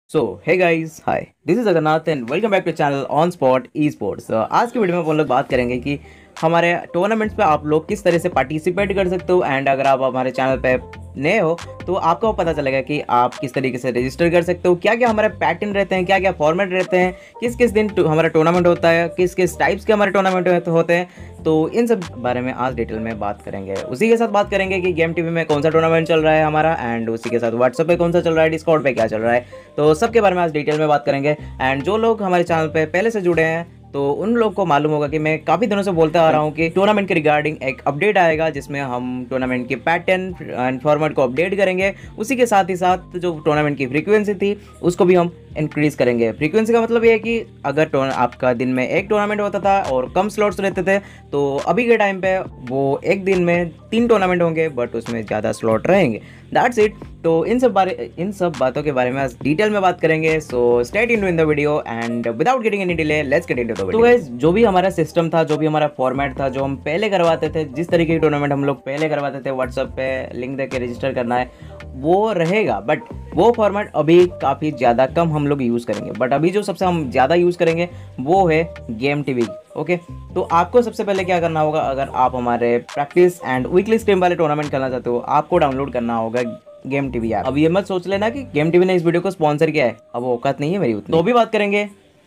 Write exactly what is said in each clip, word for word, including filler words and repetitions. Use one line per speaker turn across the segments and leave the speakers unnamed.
So hey guys, hi, this is Agarnath and welcome back to channel on spot esports. आज की video में हम लोग बात करेंगे कि हमारे टूर्नामेंट्स पे आप लोग किस तरह से पार्टिसिपेट कर सकते हो। एंड अगर आप हमारे चैनल पे नए हो तो आपको पता चलेगा कि आप किस तरीके से रजिस्टर कर सकते हो, क्या क्या हमारे पैटर्न रहते हैं, क्या क्या फॉर्मेट रहते हैं, किस किस दिन हमारा टूर्नामेंट होता है, किस किस टाइप्स के हमारे टूर्नामेंट होते हैं। तो इन सब बारे में आज डिटेल में बात करेंगे। उसी के साथ बात करेंगे कि गेम टीवी में कौन सा टूर्नामेंट चल रहा है हमारा, एंड उसी के साथ व्हाट्सएप पे कौन सा चल रहा है, डिस्कॉर्ड पे क्या चल रहा है। तो सबके बारे में आज डिटेल में बात करेंगे। एंड जो लोग हमारे चैनल पे पहले से जुड़े हैं तो उन लोग को मालूम होगा कि मैं काफ़ी दिनों से बोलता आ रहा हूँ कि टूर्नामेंट के रिगार्डिंग एक अपडेट आएगा जिसमें हम टूर्नामेंट के पैटर्न एंड फॉर्मेट को अपडेट करेंगे। उसी के साथ ही साथ जो टूर्नामेंट की फ्रीक्वेंसी थी उसको भी हम इंक्रीज़ करेंगे। फ्रीक्वेंसी का मतलब ये है कि अगर आपका दिन में एक टूर्नामेंट होता था और कम स्लॉट्स रहते थे, तो अभी के टाइम पे वो एक दिन में तीन टूर्नामेंट होंगे बट उसमें ज़्यादा स्लॉट रहेंगे। That's it. तो इन सब बारे इन सब बातों के बारे में आज डिटेल में बात करेंगे। So stay tuned in the video and without getting any delay let's get into the video. तो गाइस, जो भी हमारा सिस्टम था, जो भी हमारा फॉर्मेट था, जो हम पहले करवाते थे, जिस तरीके की टूर्नामेंट हम लोग पहले करवाते थे, व्हाट्सएप पे लिंक देके रजिस्टर करना है, वो रहेगा। बट वो फॉर्मेट अभी काफ़ी ज़्यादा कम हम लोग यूज़ करेंगे। बट अभी जो सबसे हम ज़्यादा यूज़ करेंगे वो है गेम टीवी। ओके, तो आपको सबसे पहले क्या करना होगा, अगर आप हमारे प्रैक्टिस एंड वीकली स्ट्रीम वाले टूर्नामेंट करना चाहते हो, आपको डाउनलोड करना होगा गेम टीवी ऐप। अब ये मत सोच लेना कि गेम टीवी ने इस वीडियो को स्पॉन्सर किया है, अब वो औकात नहीं है मेरी उतनी। तो भी बात करेंगे।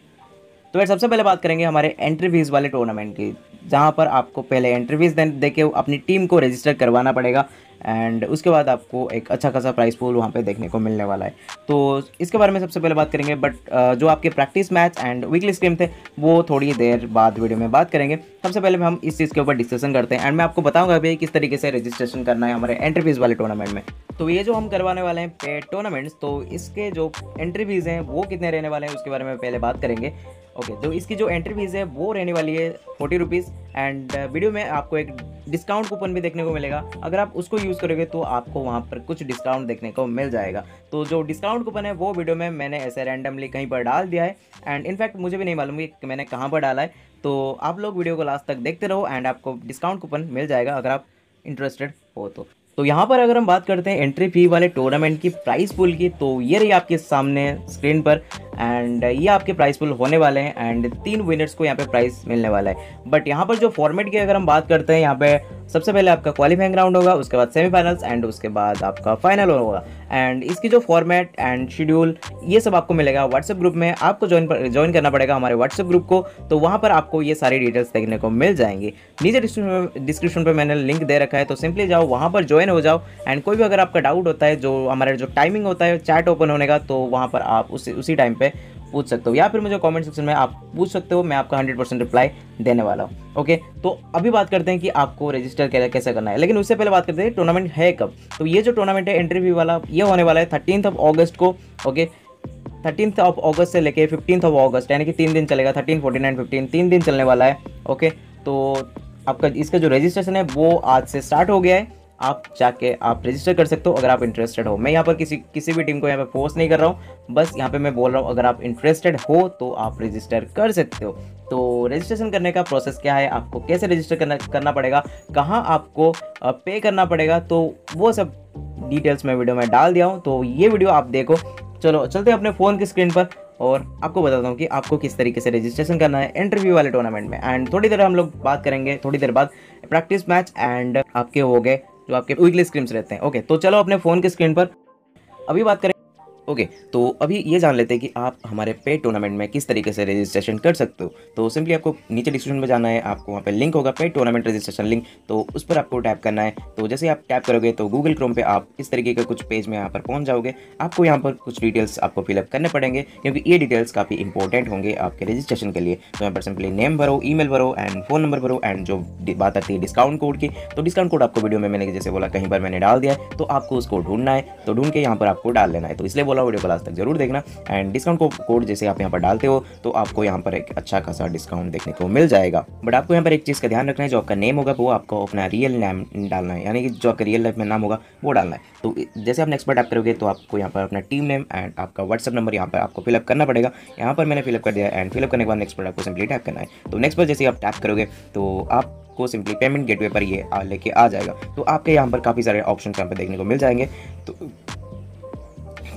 तो यार सबसे पहले बात करेंगे हमारे एंट्री फीस वाले टूर्नामेंट की, जहाँ पर आपको पहले एंट्री फीस दे के अपनी टीम को रजिस्टर करवाना पड़ेगा। एंड उसके बाद आपको एक अच्छा खासा प्राइस पूल वहाँ पे देखने को मिलने वाला है। तो इसके बारे में सबसे पहले बात करेंगे। बट जो आपके practice match and weekly stream थे वो थोड़ी देर बाद वीडियो में बात करेंगे। सबसे पहले हम इस चीज़ के ऊपर डिस्कशन करते हैं एंड मैं आपको बताऊंगा भाई किस तरीके से रजिस्ट्रेशन करना है हमारे एंट्री फीस वाले टूर्नामेंट में। तो ये जो हम करवाने वाले हैं पेड टूर्नामेंट्स, तो इसके जो एंट्री फीस हैं वो कितने रहने वाले हैं उसके बारे में पहले बात करेंगे। ओके, तो इसकी जो एंट्री फीस है वो रहने वाली है फोर्टी रुपीज़। एंड वीडियो में आपको एक डिस्काउंट कूपन भी देखने को मिलेगा। अगर आप उसको यूज़ करोगे तो आपको वहाँ पर कुछ डिस्काउंट देखने को मिल जाएगा। तो जो डिस्काउंट कूपन है वो वीडियो में मैंने ऐसे रैंडमली कहीं पर डाल दिया है। एंड इनफैक्ट मुझे भी नहीं मालूम कि मैंने कहाँ पर डाला है। तो आप लोग वीडियो को लास्ट तक देखते रहो एंड आपको डिस्काउंट कूपन मिल जाएगा अगर आप इंटरेस्टेड हो तो। तो यहाँ पर अगर हम बात करते हैं एंट्री फी वाले टूर्नामेंट की प्राइस पूल की, तो ये रही आपके सामने स्क्रीन पर। एंड ये आपके प्राइस पूल होने वाले हैं एंड तीन विनर्स को यहाँ पे प्राइस मिलने वाला है। बट यहाँ पर जो फॉर्मेट की अगर हम बात करते हैं, यहाँ पे सबसे पहले आपका क्वालिफाइंग राउंड होगा, उसके बाद सेमीफाइनल्स एंड उसके बाद आपका फाइनल होगा। एंड इसकी जो फॉर्मेट एंड शेड्यूल ये सब आपको मिलेगा व्हाट्सएप ग्रुप में। आपको ज्वाइन ज्वाइन करना पड़ेगा हमारे व्हाट्सएप ग्रुप को, तो वहाँ पर आपको ये सारी डिटेल्स देखने को मिल जाएंगी। नीचे डिस्क्रिप्शन पर मैंने लिंक दे रखा है, तो सिंपली जाओ वहाँ पर ज्वाइन हो जाओ। एंड कोई भी अगर आपका डाउट होता है, जो हमारे जो टाइमिंग होता है चैट ओपन होने का, तो वहाँ पर आप उसी उसी टाइम पे पूछ सकते हो, या फिर मुझे कमेंट सेक्शन में आप पूछ सकते हो, मैं आपका हंड्रेड परसेंट रिप्लाई देने वाला हूँ। ओके, तो अभी बात करते हैं कि आपको रजिस्टर कैसे करना है। लेकिन उससे पहले बात करते हैं टूर्नामेंट है कब। तो ये जो टूर्नामेंट है एंट्री फी वाला, ये होने वाला है थर्टीन ऑफ अगस्त को। ओके, थर्टीन ऑफ अगस्त से लेके फिफ्टीन ऑफ अगस्त, यानी कि तीन दिन चलेगा। थर्टीन फोर्टीन एंड फिफ्टीन तीन दिन चलने वाला है। ओके, तो आपका इसका जो रजिस्ट्रेशन है वो आज से स्टार्ट हो गया है। आप जाके आप रजिस्टर कर सकते हो अगर आप इंटरेस्टेड हो। मैं यहाँ पर किसी किसी भी टीम को यहाँ पे फोर्स नहीं कर रहा हूँ, बस यहाँ पे मैं बोल रहा हूँ अगर आप इंटरेस्टेड हो तो आप रजिस्टर कर सकते हो। तो रजिस्ट्रेशन करने का प्रोसेस क्या है, आपको कैसे रजिस्टर करना करना पड़ेगा, कहाँ आपको पे करना पड़ेगा, तो वो सब डिटेल्स मैं वीडियो में डाल दिया हूँ। तो ये वीडियो आप देखो। चलो चलते हैं अपने फ़ोन की स्क्रीन पर और आपको बताता हूँ कि आपको किस तरीके से रजिस्ट्रेशन करना है इंटरव्यू वाले टूर्नामेंट में। एंड थोड़ी देर हम लोग बात करेंगे, थोड़ी देर बाद प्रैक्टिस मैच एंड आपके हो गए जो आपके वीकली स्क्रीम्स रहते हैं। ओके, तो चलो अपने फ़ोन की स्क्रीन पर अभी बात करें। ओके okay, तो अभी ये जान लेते हैं कि आप हमारे पेड टूर्नामेंट में किस तरीके से रजिस्ट्रेशन कर सकते हो। तो सिंपली आपको नीचे डिस्क्रिप्शन में जाना है, आपको वहाँ पे लिंक होगा पेड टूर्नामेंट रजिस्ट्रेशन लिंक, तो उस पर आपको टैप करना है। तो जैसे आप टैप करोगे तो गूगल क्रोम पे आप इस तरीके के कुछ पेज में यहाँ पर पहुँच जाओगे। आपको यहाँ पर कुछ डिटेल्स आपको फिलअप करने पड़ेंगे क्योंकि ये डिटेल्स काफ़ी इंपॉर्टेंट होंगे आपके रजिस्ट्रेशन के लिए। तो यहाँ पर सिंपली नेम भरो, ईमेल भरो एंड फ़ोन नंबर भरो। एंड जो बात आती है डिस्काउंट कोड की, तो डिस्काउंट कोड आपको वीडियो में मैंने जैसे बोला कहीं पर मैंने डाल दिया है, तो आपको उसको ढूंढना है। तो ढूंढ के यहाँ पर आपको डाल लेना है। तो इसलिए बोला वीडियो को लास्ट तक जरूर देखना। एंड डिस्काउंट को कोड जैसे आप यहाँ पर डालते हो तो आपको यहाँ पर एक अच्छा खासा डिस्काउंट देखने को मिल जाएगा। बट आपको यहाँ पर एक चीज़ का ध्यान रखना है, जो आपका नेम होगा वो आपको अपना रियल नेम डालना है, यानी कि जो आपका रियल लाइफ में नाम होगा वो डालना है। तो जैसे आप नेक्स्ट पर टैप करोगे तो आपको यहाँ पर अपना टीम नेम एंड आपका व्हाट्सअप नंबर यहाँ पर आपको फिलअप करना पड़ेगा। यहाँ पर मैंने फिलअप कर दिया एंड फिलअप करने के बाद नेक्स्ट पर आपको सिंपली टैप करना है। तो नेक्स्ट पर जैसे आप टैप करोगे तो आप को सिंपली पेमेंट गेटवे पर ये लेके आ जाएगा। तो आपके यहाँ पर काफ़ी सारे ऑप्शन यहाँ पर देखने को मिल जाएंगे। तो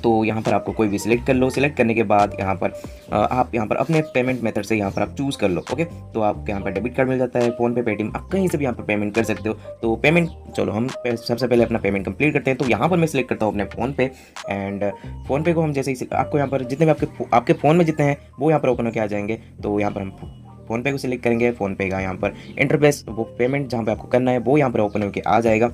तो यहाँ पर आपको कोई भी सिलेक्ट कर लो। सिलेक्ट करने के बाद यहाँ पर आप यहाँ पर अपने पेमेंट मेथड से यहाँ पर आप चूज़ कर लो। ओके, तो आपको यहाँ पर डेबिट कार्ड मिल जाता है, फ़ोन पे, पेटीएम, आप कहीं से भी यहाँ पर पेमेंट कर सकते हो। तो पेमेंट, चलो हम सबसे पहले अपना पेमेंट कंप्लीट करते हैं। तो यहाँ पर मैं सिलेक्ट करता हूँ अपने फ़ोन पे, एंड फ़ोन पे को हम जैसे ही आपको यहाँ पर जितने भी आपके आपके फ़ोन में जितने हैं वो यहाँ पर ओपन होकर आ जाएंगे। तो यहाँ पर हम फ़ोन पे को सिलेक्ट करेंगे। फ़ोन पे का यहाँ पर इंटरफेस, वो पेमेंट जहाँ पे आपको करना है वो यहाँ पर ओपन होकर आ जाएगा।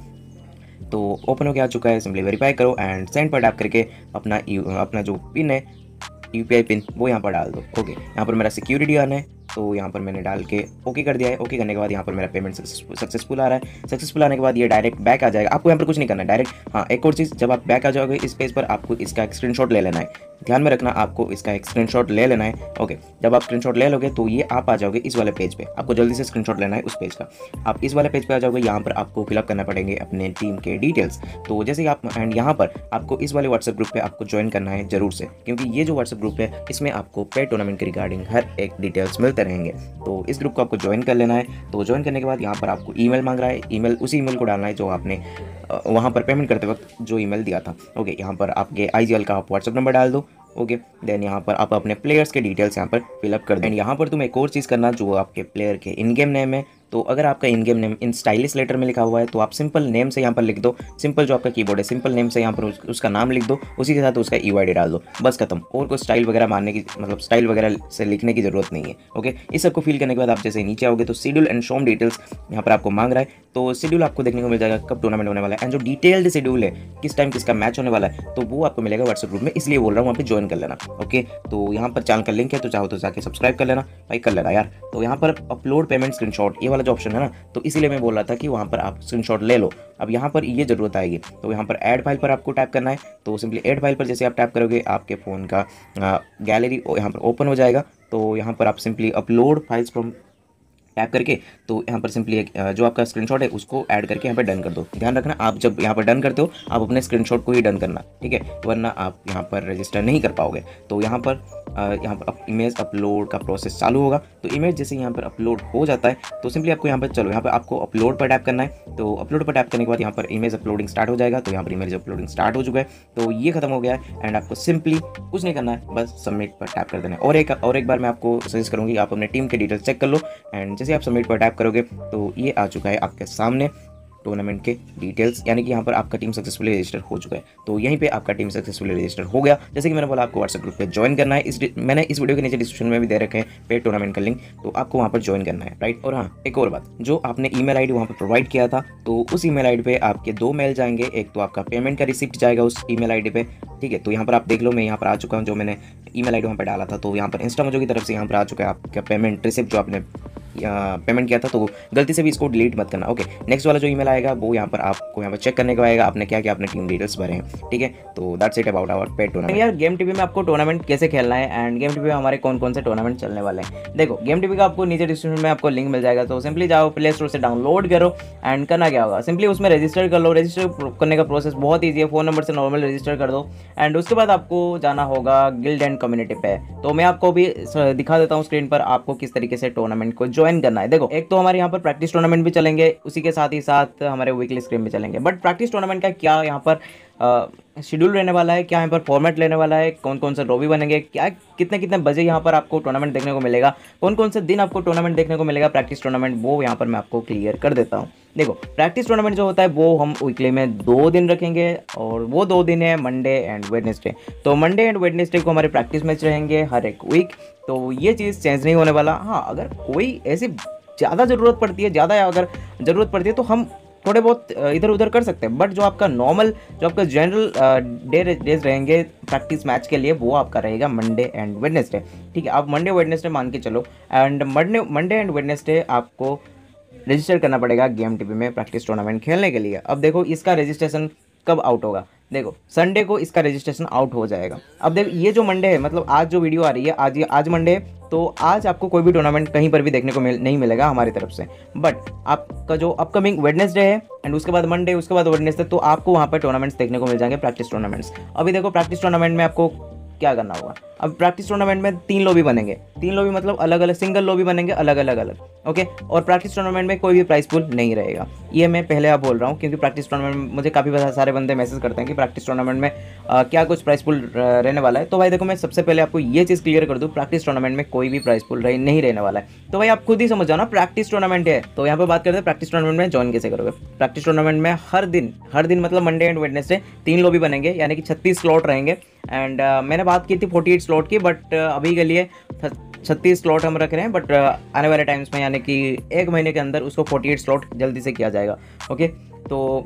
तो ओपन होकर आ चुका है, सिंपली वेरीफाई करो एंड सेंड पर टैप करके अपना अपना जो पिन है, यूपीआई पिन, वो यहाँ पर डाल दो। ओके, यहाँ पर मेरा सिक्योरिटी ऑन है, तो यहाँ पर मैंने डाल के ओके कर दिया है। ओके करने के बाद यहाँ पर मेरा पेमेंट सक्सेसफुल आ रहा है। सक्सेसफुल आने के बाद ये डायरेक्ट बैक आ जाएगा। आपको यहाँ पर कुछ नहीं करना है, डायरेक्ट। हाँ, एक और चीज़, जब आप बैक आ जाओगे इस पेज पर, आपको इसका एक स्क्रीनशॉट ले लेना है। ध्यान में रखना, आपको इसका एक स्क्रीनशॉट ले लेना है। ओके, जब आप स्क्रीनशॉट ले लोगे तो ये आप आ जाओगे इस वाले पेज पे। आपको जल्दी से स्क्रीनशॉट लेना है उस पेज का। आप इस वाले पेज पे आ जाओगे, यहाँ पर आपको फिलअप करना पड़ेंगे अपने टीम के डिटेल्स। तो जैसे ही आप, एंड यहाँ पर आपको इस वाले व्हाट्सएप ग्रुप पे आपको ज्वाइन करना है जरूर से, क्योंकि ये जो व्हाट्सएप ग्रुप है इसमें आपको पेड टूर्नामेंट के रिगार्डिंग हर एक डिटेल्स मिलते रहेंगे। तो इस ग्रुप को आपको ज्वाइन कर लेना है। तो ज्वाइन करने के बाद यहाँ पर आपको ईमेल मांग रहा है। ईमेल, उसी ईमेल को डालना है जो आपने वहाँ पर पेमेंट करते वक्त जो ईमेल दिया था। ओके, यहाँ पर आपके आईजीएल का आप व्हाट्सएप नंबर डाल दो। ओके, देन यहाँ पर आप अपने प्लेयर्स के डिटेल्स यहाँ पर फिलअप कर दें। एंड यहाँ पर तुम एक और चीज़ करना, जो आपके प्लेयर के इन गेम नेम है। तो अगर आपका in game name in stylish letter में लिखा हुआ है तो आप सिंपल नेम से यहाँ पर लिख दो। सिंपल जो आपका कीबोर्ड है, सिंपल नेम से यहाँ पर उस, उसका नाम लिख दो, उसी के साथ उसका ईवाईडी डाल दो, बस खत्म। और कोई स्टाइल वगैरह मारने की, मतलब स्टाइल वगैरह से लिखने की जरूरत नहीं है। ओके, इस सबको फिल करने के बाद आप जैसे नीचे आओगे तो शेड्यूल एंड शोम डिटेल्स यहाँ पर आपको मांग रहा है। तो शेड्यूल आपको देखने को मिल जाएगा कब टूर्नामेंट होने वाला है, एंड जो डिटेल्ड शेड्यूल है, किस टाइम किसका मैच होने वाला है, तो वो आपको मिलेगा व्हाट्सएप ग्रुप में। इसलिए बोल रहा हूँ वहाँ पे ज्वाइन कर लेना। ओके, तो यहाँ पर चैनल का लिंक है, तो चाहो तो जाके सब्सक्राइब कर लेना भाई, कर लेना यार। तो यहाँ पर अपलोड पेमेंट स्क्रीनशॉट, ये वाला जो ऑप्शन है ना, तो इसीलिए मैं बोल रहा था कि वहाँ पर आप स्क्रीनशॉट ले लो। अब यहाँ पर ये जरूरत आएगी, तो यहाँ पर ऐड फाइल पर आपको टैप करना है। तो सिंपली ऐड फाइल पर जैसे आप टैप करोगे, आपके फ़ोन का गैलरी यहाँ पर ओपन हो जाएगा। तो यहाँ पर आप simply upload files from tap करके, तो यहाँ पर सिंपली एक जो आपका स्क्रीनशॉट है उसको ऐड करके यहाँ पर डन कर दो। ध्यान रखना, आप जब यहाँ पर डन करते हो आप अपने स्क्रीनशॉट को ही डन करना, ठीक है, वरना आप यहाँ पर रजिस्टर नहीं कर पाओगे। तो यहाँ पर यहाँ पर इमेज अपलोड का प्रोसेस चालू होगा। तो इमेज जैसे यहाँ पर अपलोड हो जाता है तो सिंपली आपको यहाँ पर, चलो यहाँ पर आपको अपलोड पर टैप करना है। तो अपलोड पर टैप करने के बाद यहाँ पर इमेज अपलोडिंग स्टार्ट हो जाएगा। तो यहाँ पर इमेज अपलोडिंग स्टार्ट हो चुका है, तो ये खत्म हो गया है। एंड आपको सिंपली कुछ नहीं करना है, बस सबमिट पर टैप कर देना है। और एक और एक बार मैं आपको सजेस्ट करूँगी, आप अपने टीम के डिटेल्स चेक कर लो। एंड जैसे आप सबमिट पर टैप करोगे तो ये आ चुका है आपके सामने टूर्नामेंट के डिटेल्स, यानी कि यहाँ पर आपका टीम सक्सेसफुली रजिस्टर हो चुका है। तो यहीं पे आपका टीम सक्सेसफुली रजिस्टर हो गया। जैसे कि मैंने बोला, आपको व्हाट्सएप ग्रुप पे ज्वाइन करना है। इस मैंने इस वीडियो के नीचे डिस्क्रिप्शन में भी दे रखे हैं पेड टूर्नामेंट का लिंक, तो आपको वहाँ पर ज्वाइन करना है, राइट। और हाँ, एक और बात, जो आपने ईमेल आईडी वहाँ पर प्रोवाइड किया था, तो उस ईमेल आईडी पे आपके दो मेल जाएंगे। एक तो आपका पेमेंट का रिसिप्ट जाएगा उस ईमेल आईडी पे, ठीक है। तो यहाँ पर आप देख लो, मैं यहाँ पर आ चुका हूँ, जो मैंने ईमेल आईडी वहाँ पर डाला था। तो यहाँ पर इंस्टामोजो की तरफ से यहाँ पर आ चुका है आपका पेमेंट रिसिप्ट, जो आपने पेमेंट किया था। तो गलती से भी इसको डिलीट मत करना। ओके, नेक्स्ट वाला जो ईमेल आएगा वो यहाँ पर आपको यहाँ पर चेक करने को आएगा, आपने क्या क्या अपने टीम डिटेल्स भरे हैं, ठीक है। तो that's it about our paid tournament. यार, गेम टीवी में आपको टूर्नामेंट कैसे खेलना है एंड गेम टीवी में हमारे कौन कौन से टूर्नामेंट चलने वाले हैं, देखो गेम टीवी का आपको नीचे डिस्क्रिप्शन में आपको लिंक मिल जाएगा। तो सिंपली जाओ प्ले स्टोर से डाउनलोड करो, एंड करना क्या होगा, सिंपली उसमें रजिस्टर कर लो। रजिस्टर करने का प्रोसेस बहुत ईजी है, फ़ोन नंबर से नॉर्मल रजिस्टर कर दो। एंड उसके बाद आपको जाना होगा गिल्ड एंड कम्युनिटी पे। तो मैं आपको भी दिखा देता हूँ स्क्रीन पर आपको किस तरीके से टूर्नामेंट को ज्वाइन करना है। देखो, एक तो हमारे यहाँ पर प्रैक्टिस टूर्नामेंट भी चलेंगे, उसी के साथ ही साथ हमारे वीकली स्क्रीन भी चलेंगे। बट प्रैक्टिस टूर्नामेंट का क्या यहाँ पर शेड्यूल रहने वाला है, क्या यहाँ पर फॉर्मेट लेने वाला है, कौन कौन से रोबी बनेंगे, क्या कितने कितने बजे यहाँ पर आपको टूर्नामेंट देखने को मिलेगा, कौन कौन से दिन आपको टूर्नामेंट देखने को मिलेगा प्रैक्टिस टूर्नामेंट, वो यहाँ पर मैं आपको क्लियर कर देता हूँ। देखो, प्रैक्टिस टूर्नामेंट जो होता है वो हम वीकली में दो दिन रखेंगे, और वो दो दिन है मंडे एंड वेडनेसडे। तो मंडे एंड वेडनेसडे को हमारे प्रैक्टिस मैच रहेंगे हर एक वीक, तो ये चीज़ चेंज नहीं होने वाला। हाँ, अगर कोई ऐसी ज़्यादा ज़रूरत पड़ती है, ज़्यादा अगर ज़रूरत पड़ती है तो हम थोड़े बहुत इधर उधर कर सकते हैं। बट जो आपका नॉर्मल, जो आपका जनरल डे डेज रहेंगे प्रैक्टिस मैच के लिए, वो आपका रहेगा मंडे एंड वेडनेसडे, ठीक है। आप मंडे वेडनेसडे मान के चलो, and Monday Monday and Wednesday आपको रजिस्टर करना पड़ेगा गेम टीवी में प्रैक्टिस टूर्नामेंट खेलने के लिए। अब देखो, इसका रजिस्ट्रेशन कब आउट होगा, देखो संडे को इसका रजिस्ट्रेशन आउट हो जाएगा। अब देखो, ये जो मंडे है, मतलब आज जो वीडियो आ रही है, आज ये आज मंडे है, तो आज आपको कोई भी टूर्नामेंट कहीं पर भी देखने को मिल नहीं मिलेगा हमारी तरफ से। बट आपका जो अपकमिंग वेडनेसडे है, एंड उसके बाद मंडे, उसके बाद वेडनेसडे, तो आपको वहाँ पर टूर्नामेंट्स देखने को मिल जाएंगे, प्रैक्टिस टूर्नामेंट्स। अभी देखो, प्रैक्टिस टूर्नामेंट में आपको क्या करना होगा। अब प्रैक्टिस टूर्नामेंट में तीन लॉबी बनेंगे, तीन लॉबी मतलब अलग अलग सिंगल लॉबी बनेंगे अलग अलग अलग ओके। और प्रैक्टिस टूर्नामेंट में कोई भी प्राइस पूल नहीं रहेगा, ये मैं पहले आप बोल रहा हूँ, क्योंकि प्रैक्टिस टूर्नामेंट में मुझे काफ़ी सारे बंदे मैसेज करते हैं कि प्रैक्टिस टूर्नामेंट में आ, क्या कुछ प्राइस पूल रहने वाला है। तो भाई देखो, मैं सबसे पहले आपको ये चीज़ क्लियर कर दूँ, प्रैक्टिस टूर्नामेंट में कोई भी प्राइस पूल रह, नहीं रहने वाला है। तो भाई आप खुद ही समझ जाओ ना, प्रैक्टिस टूर्नामेंट है। तो यहाँ पर बात करते हैं प्रैक्टिस टूर्नामेंट में ज्वाइन कैसे करोगे। प्रैक्टिस टूर्नामेंट में हर दिन हर दिन मतलब मंडे एंड वेडनेसडे तीन लॉबी बनेंगे, यानी कि छत्तीस स्लॉट रहेंगे। एंड uh, मैंने बात की थी अड़तालीस स्लॉट की, बट uh, अभी के लिए छत्तीस स्लॉट हम रख रहे हैं, बट uh, आने वाले टाइम्स में यानी कि एक महीने के अंदर उसको अड़तालीस स्लॉट जल्दी से किया जाएगा। ओके, तो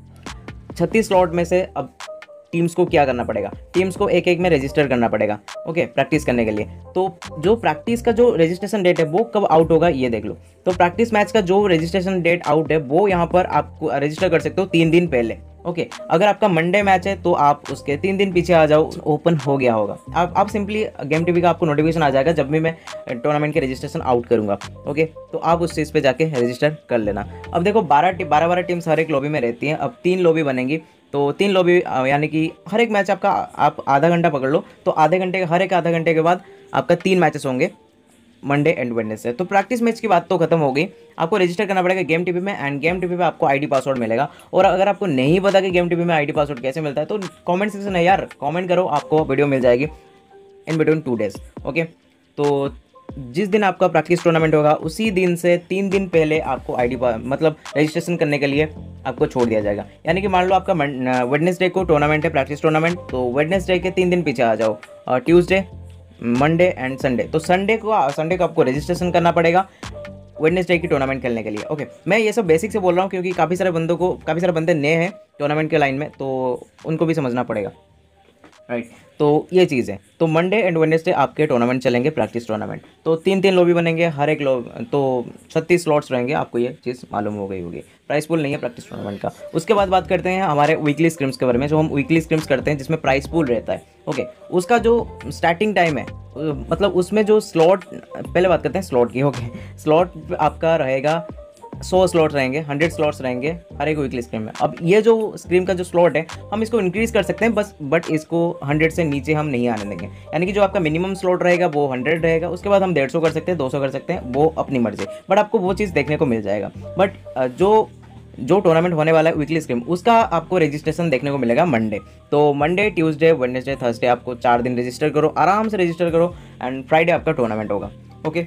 छत्तीस स्लॉट में से अब टीम्स को क्या करना पड़ेगा, टीम्स को एक एक में रजिस्टर करना पड़ेगा ओके, प्रैक्टिस करने के लिए। तो जो प्रैक्टिस का जो रजिस्ट्रेशन डेट है वो कब आउट होगा ये देख लो। तो प्रैक्टिस मैच का जो रजिस्ट्रेशन डेट आउट है वो यहाँ पर आपको रजिस्टर कर सकते हो तीन दिन पहले ओके okay, अगर आपका मंडे मैच है तो आप उसके तीन दिन पीछे आ जाओ, ओपन हो गया होगा। आप आप सिंपली गेम टीवी का आपको नोटिफिकेशन आ जाएगा जब भी मैं टूर्नामेंट के रजिस्ट्रेशन आउट करूंगा ओके okay, तो आप उस चीज़ पे जाके रजिस्टर कर लेना। अब देखो बारह बारह बारह टीम्स हर एक लॉबी में रहती हैं, अब तीन लॉबी बनेंगी, तो तीन लॉबी यानी कि हर एक मैच आपका आप आधा घंटा पकड़ लो, तो आधे घंटे हर एक आधा घंटे के बाद आपका तीन मैचेस होंगे मंडे एंड वेडनेसडे। तो प्रैक्टिस मैच की बात तो खत्म हो गई, आपको रजिस्टर करना पड़ेगा गेम टीवी में, एंड गेम टीवी पे आपको आईडी पासवर्ड मिलेगा। और अगर आपको नहीं पता कि गेम टीवी में आईडी पासवर्ड कैसे मिलता है तो कमेंट सेक्शन है यार, कमेंट करो, आपको वीडियो मिल जाएगी in between two days okay. तो जिस दिन आपका प्रैक्टिस टूर्नामेंट होगा उसी दिन से तीन दिन पहले आपको आईडी मतलब रजिस्ट्रेशन करने के लिए आपको छोड़ दिया जाएगा। यानी कि मान लो आपका वेडनेसडे को टूर्नामेंट है, प्रैक्टिस टूर्नामेंट, तो वेडनेसडे के तीन दिन पीछे आ जाओ, ट्यूसडे, मंडे एंड संडे। तो संडे को संडे को आपको रजिस्ट्रेशन करना पड़ेगा वेडनेसडे की टूर्नामेंट खेलने के लिए ओके। मैं ये सब बेसिक से बोल रहा हूँ क्योंकि काफ़ी सारे बंदों को काफ़ी सारे बंदे नए हैं टूर्नामेंट के लाइन में, तो उनको भी समझना पड़ेगा राइट। तो ये चीज़ है, तो मंडे एंड वेडनेसडे आपके टूर्नामेंट चलेंगे प्रैक्टिस टूर्नामेंट, तो तीन तीन लॉबी बनेंगे, हर एक लॉब तो छत्तीस स्लॉट्स रहेंगे, आपको ये चीज़ मालूम हो गई होगी। प्राइस पूल नहीं है प्रैक्टिस टूर्नामेंट का। उसके बाद बात करते हैं हमारे वीकली स्क्रिम्स के बारे में, जो हम वीकली स्क्रिम्स करते हैं जिसमें प्राइस पूल रहता है ओके। उसका जो स्टार्टिंग टाइम है मतलब उसमें जो स्लॉट, पहले बात करते हैं स्लॉट की ओके। स्लॉट आपका रहेगा सौ स्लॉट रहेंगे, हंड्रेड स्लॉट्स रहेंगे हर एक वीकली स्क्रीम में। अब ये जो स्क्रीम का जो स्लॉट है हम इसको इंक्रीज़ कर सकते हैं बस, बट इसको हंड्रेड से नीचे हम नहीं आने देंगे। यानी कि जो आपका मिनिमम स्लॉट रहेगा वो हंड्रेड रहेगा, उसके बाद हम डेढ़ सौ कर सकते हैं, दो सौ कर सकते हैं, वो अपनी मर्जी, बट आपको वो चीज़ देखने को मिल जाएगा। बट जो जो टूर्नामेंट होने वाला है वीकली स्क्रीम उसका आपको रजिस्ट्रेशन देखने को मिलेगा मंडे। तो मंडे, ट्यूसडे, वेडनेसडे, थर्सडे आपको चार दिन रजिस्टर करो, आराम से रजिस्टर करो, एंड फ्राइडे आपका टूर्नामेंट होगा ओके।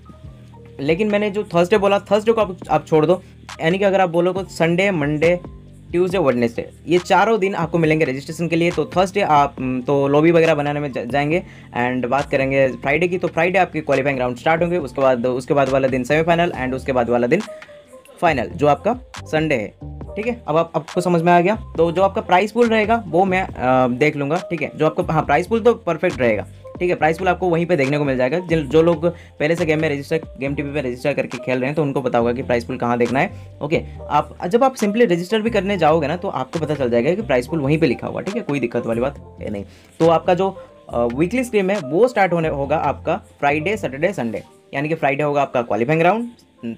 लेकिन मैंने जो थर्सडे बोला, थर्सडे को आप आप छोड़ दो, यानी कि अगर आप बोलो तो संडे, मंडे, ट्यूसडे, वेडनेसडे ये चारों दिन आपको मिलेंगे रजिस्ट्रेशन के लिए। तो थर्सडे आप तो लॉबी वगैरह बनाने में जाएंगे, एंड बात करेंगे फ्राइडे की, तो फ्राइडे आपके क्वालिफाइंग राउंड स्टार्ट होंगे, उसके बाद उसके बाद वाला दिन सेमीफाइनल, एंड उसके बाद वाला दिन फाइनल जो आपका संडे है ठीक है। अब आप आपको समझ में आ गया। तो जो आपका प्राइस पूल रहेगा वो मैं आ, देख लूँगा ठीक है। जो आपको हाँ प्राइस पूल तो परफेक्ट रहेगा ठीक है, प्राइस पूल आपको वहीं पे देखने को मिल जाएगा। जिन जो लोग पहले से गेम में रजिस्टर गेम टीवी पे रजिस्टर करके खेल रहे हैं तो उनको पता होगा कि प्राइस पूल कहाँ देखना है ओके। आप जब आप सिंपली रजिस्टर भी करने जाओगे ना तो आपको पता चल जाएगा कि प्राइस पूल वहीं पे लिखा हुआ ठीक है, कोई दिक्कत वाली बात है नहीं। तो आपका जो वीकली स्क्रीम है वो स्टार्ट होने होगा आपका फ्राइडे, सैटरडे, संडे, यानी कि फ्राइडे होगा आपका क्वालिफाइंग राउंड,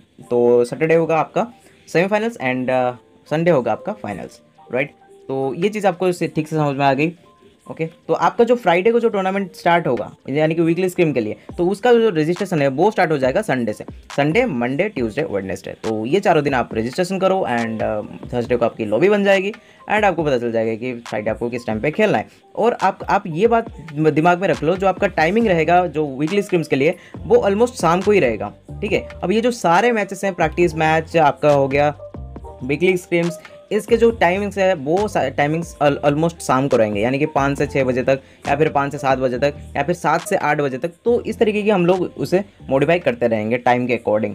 तो सैटरडे होगा आपका सेमीफाइनल्स, एंड संडे होगा आपका फाइनल्स राइट। तो ये चीज़ आपको ठीक से समझ में आ गई ओके। तो आपका जो फ्राइडे को जो टूर्नामेंट स्टार्ट होगा यानी कि वीकली स्क्रीम के लिए, तो उसका जो रजिस्ट्रेशन है वो स्टार्ट हो जाएगा संडे से, संडे, मंडे, ट्यूसडे, वेडनेसडे। तो ये चारों दिन आप रजिस्ट्रेशन करो, एंड थर्सडे को आपकी लॉबी बन जाएगी, एंड आपको पता चल जाएगा कि फ्राइडे आपको किस टाइम पे खेलना है। और आप आप ये बात दिमाग में रख लो, जो आपका टाइमिंग रहेगा जो वीकली स्क्रीम्स के लिए वो ऑलमोस्ट शाम को ही रहेगा ठीक है। अब ये जो सारे मैचेस हैं, प्रैक्टिस मैच आपका हो गया, वीकली स्क्रीम्स, इसके जो टाइमिंग्स है वो टाइमिंग्स ऑलमोस्ट शाम को रहेंगे, यानी कि पाँच से छः बजे तक, या फिर पाँच से सात बजे तक, या फिर सात से आठ बजे तक। तो इस तरीके की हम लोग उसे मॉडिफाई करते रहेंगे टाइम के अकॉर्डिंग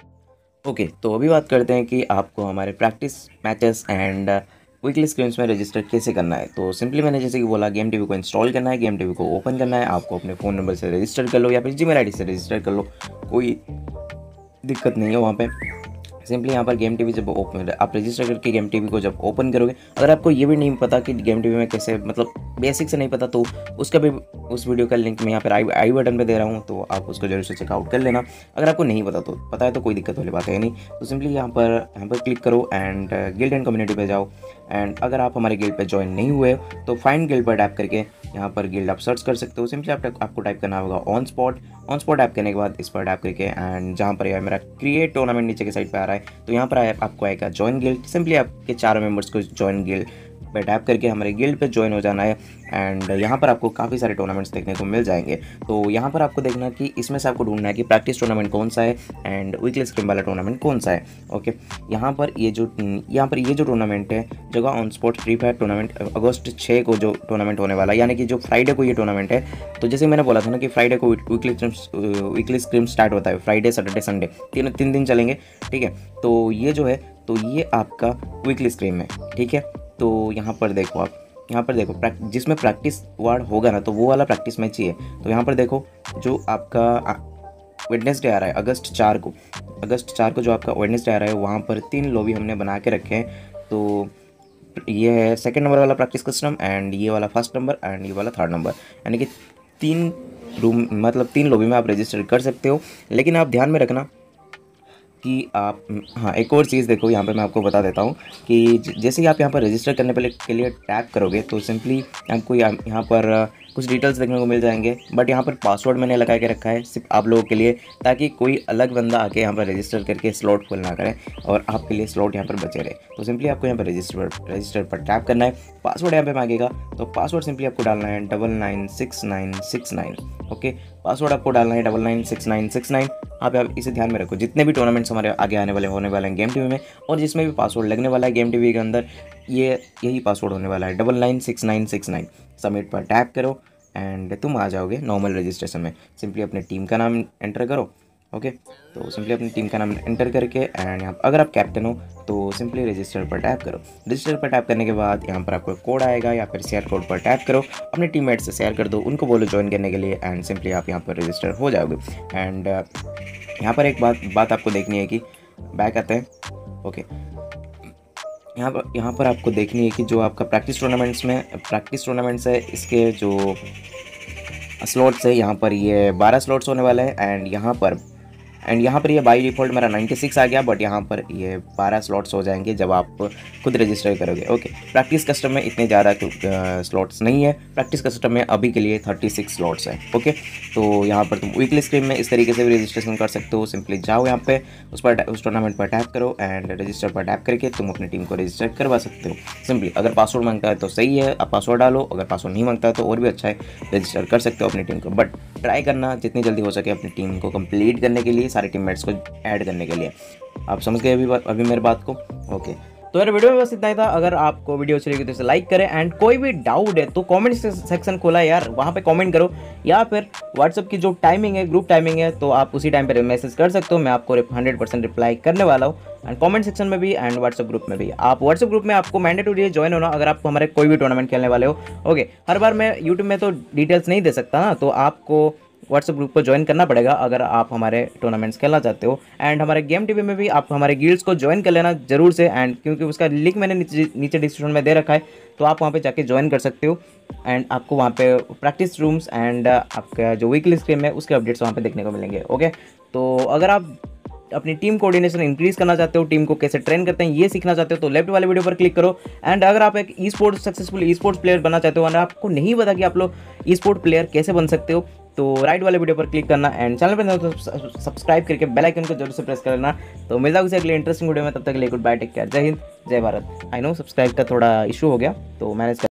ओके। तो अभी बात करते हैं कि आपको हमारे practice matches and weekly scrims में रजिस्टर कैसे करना है। तो सिंपली मैंने जैसे कि बोला, गेम टीवी को इंस्टॉल करना है, गेम टीवी को ओपन करना है, आपको अपने फ़ोन नंबर से रजिस्टर कर लो या फिर जीमेल आईडी से रजिस्टर कर लो, कोई दिक्कत नहीं है वहाँ पे। सिंपली यहाँ पर गेम टीवी जब ओपन आप रजिस्टर करके गेम टीवी को जब ओपन करोगे, अगर आपको ये भी नहीं पता कि गेम टीवी में कैसे मतलब बेसिक से नहीं पता, तो उसका भी उस वीडियो का लिंक मैं यहाँ पर आई आई बटन पे दे रहा हूँ, तो आप उसको जरूर से चेकआउट कर लेना। अगर आपको नहीं पता तो पता है तो कोई दिक्कत वाली बात है नहीं। तो सिंपली यहाँ पर यहाँ पर क्लिक करो, एंड गिल्ड एंड कम्युनिटी पे जाओ, एंड अगर आप हमारे गिल्ड पे ज्वाइन नहीं हुए हो तो फाइंड गिल्ड पर टैप करके यहाँ पर गिल्ड आप सर्च कर सकते हो। सिंपली आप आपको टाइप करना होगा on spot. On spot tap करने के बाद इस पर टैप करके एंड जहाँ पर यह मेरा क्रिएट टूर्नामेंट नीचे के साइड पे आ रहा है तो यहाँ पर आपको आएगा ज्वाइन गिल्ड। सिंपली आपके चारों मेंबर्स को ज्वाइन गिल्ड पे टैप करके हमारे गिल्ड पे ज्वाइन हो जाना है एंड यहाँ पर आपको काफ़ी सारे टूर्नामेंट्स देखने को मिल जाएंगे। तो यहाँ पर आपको देखना है कि इसमें से आपको ढूंढना है कि प्रैक्टिस टूर्नामेंट कौन सा है एंड वीकली स्क्रीम वाला टूर्नामेंट कौन सा है। ओके, यहाँ पर ये जो यहाँ पर ये जो टूर्नामेंट है जगह on spot free fire tournament अगस्त छः को जो टूर्नामेंट होने वाला है, यानी कि जो फ्राइडे को ये टूर्नामेंट है। तो जैसे मैंने बोला था ना कि फ्राइडे को weekly scrim weekly scrim start होता है, फ्राइडे सैटरडे संडे तीन तीन दिन चलेंगे, ठीक है। तो ये जो है तो ये आपका वीकली स्क्रीम है, ठीक है। तो यहाँ पर देखो आप यहाँ पर देखो जिसमें प्रैक्टिस वार्ड होगा ना तो वो वाला प्रैक्टिस मैच ही है। तो यहाँ पर देखो जो आपका वेडनेसडे आ रहा है अगस्त चार को अगस्त चार को जो आपका वेडनेसडे आ रहा है वहाँ पर तीन लॉबी हमने बना के रखे हैं। तो ये है सेकंड नंबर वाला प्रैक्टिस कस्टम एंड ये वाला फर्स्ट नंबर एंड ये वाला थर्ड नंबर, यानी कि तीन रूम मतलब तीन लॉबी में आप रजिस्टर कर सकते हो। लेकिन आप ध्यान में रखना कि आप हाँ एक और चीज़ देखो, यहाँ पर मैं आपको बता देता हूँ कि जैसे ही आप यहाँ पर रजिस्टर करने पहले के लिए टैप करोगे तो सिंपली आपको यहाँ पर कुछ डिटेल्स देखने को मिल जाएंगे। बट यहाँ पर पासवर्ड मैंने लगा के रखा है सिर्फ आप लोगों के लिए, ताकि कोई अलग बंदा आके यहाँ पर रजिस्टर करके स्लॉट फुल ना करे और आपके लिए स्लॉट यहाँ पर बचे रहे। तो सिंपली आपको यहाँ पर रजिस्टर रजिस्टर पर टैप करना है। पासवर्ड यहाँ पे मांगेगा तो पासवर्ड सिंपली आपको डालना है double nine six nine six nine okay, password आपको डालना है double nine six nine six nine. आप आप इसे ध्यान में रखो, जितने भी टूर्नामेंट्स हमारे आगे आने वाले होने वाले हैं गेम टीवी में और जिसमें भी पासवर्ड लगने वाला है गेम टीवी के अंदर, ये यही पासवर्ड होने वाला है double nine six nine six nine. Submit पर टैप करो एंड तुम आ जाओगे नॉर्मल रजिस्ट्रेशन में। सिंपली अपने टीम का नाम एंटर करो। ओके, तो सिंपली अपनी टीम का नाम एंटर करके एंड यहाँ अगर आप कैप्टन हो तो सिंपली रजिस्टर पर टैप करो। रजिस्टर पर टैप करने के बाद यहाँ पर आपको कोड आएगा या फिर शेयर कोड पर टैप करो, अपने टीममेट से शेयर कर दो, उनको बोलो ज्वाइन करने के लिए एंड सिंपली आप यहाँ पर रजिस्टर हो जाओगे। एंड यहाँ पर एक बात बात आपको देखनी है कि बैक आते हैं। ओके, यहाँ पर यहाँ पर आपको देखनी है कि जो आपका प्रैक्टिस टूर्नामेंट्स में प्रैक्टिस टूर्नामेंट्स है इसके जो स्लॉट्स है यहाँ पर ये बारह स्लॉट्स होने वाले हैं एंड यहाँ पर एंड यहाँ पर ये बाई डिफ़ॉल्ट मेरा छियानवे आ गया, बट यहाँ पर ये बारह स्लॉट्स हो जाएंगे जब आप खुद रजिस्टर करोगे। ओके, प्रैक्टिस कस्टम में इतने ज़्यादा स्लॉट्स नहीं है, प्रैक्टिस कस्टम में अभी के लिए छत्तीस स्लॉट्स है। ओके, तो यहाँ पर तुम वीकली स्क्रीम में इस तरीके से भी रजिस्ट्रेशन कर सकते हो। सिंपली जाओ यहाँ पे उस पर उस टूर्नामेंट पर टैप करो एंड रजिस्टर पर टैप करके तुम अपनी टीम को रजिस्टर करवा सकते हो। सिंपली अगर पासवर्ड मांगता है तो सही है, आप पासवर्ड डालो, अगर पासवर्ड नहीं मांगता है तो और भी अच्छा है, रजिस्टर कर सकते हो अपनी टीम को। बट ट्राई करना जितनी जल्दी हो सके अपनी टीम को कंप्लीट करने के लिए, सारे टीममेट्स को ऐड करने के लिए। आप समझ गए अभी अभी मेरी बात को? ओके, तो यार वीडियो में बस इतना ही था। अगर आपको वीडियो अच्छी लगी तो इसे लाइक करें एंड कोई भी डाउट है तो कमेंट सेक्शन खोला है यार, वहाँ पे कमेंट करो, या फिर व्हाट्सअप की जो टाइमिंग है ग्रुप टाइमिंग है तो आप उसी टाइम पे मैसेज कर सकते हो, मैं आपको हंड्रेड परसेंट रिप्लाई करने वाला हूँ। एंड कमेंट सेक्शन में भी एंड व्हाट्सअप ग्रुप में भी। आप व्हाट्सअप ग्रुप में आपको मैंडेटरी ज्वाइन होना अगर आप हमारे कोई भी टूर्नामेंट खेलने वाले हो। ओके, हर बार मैं यूट्यूब में तो डिटेल्स नहीं दे सकता ना, तो आपको व्हाट्सएप ग्रुप को ज्वाइन करना पड़ेगा अगर आप हमारे टूर्नामेंट्स खेलना चाहते हो। एंड हमारे गेम टीवी में भी आप हमारे गिल्ड्स को ज्वाइन कर लेना जरूर से, एंड क्योंकि उसका लिंक मैंने नीचे नीचे डिस्क्रिप्शन में दे रखा है, तो आप वहाँ पे जाके ज्वाइन कर सकते हो। एंड आपको वहाँ पे प्रैक्टिस रूम्स एंड आपका जो वीकली स्क्रीम है उसके अपडेट्स वहाँ पे देखने को मिलेंगे। ओके, तो अगर आप अपनी टीम कोऑर्डिनेशन इंक्रीज करना चाहते हो, टीम को कैसे ट्रेन करते हैं ये सीखना चाहते हो तो लेफ्ट वाले वीडियो पर क्लिक करो। एंड अगर आप एक esports successful esports player बनना चाहते हो और आपको नहीं पता कि आप लोग ई स्पोर्ट प्लेयर कैसे बन सकते हो तो राइट वाले वीडियो पर क्लिक करना एंड चैनल पर सब्सक्राइब करके बेल आइकन को जरूर से प्रेस कर लेना। तो मिलता हूँ अगले इंटरेस्टिंग वीडियो में, तब तक के लिए गुड बाय, टेक केयर, जय हिंद जय भारत। आई नो सब्सक्राइब का थोड़ा इशू हो गया तो मैनेज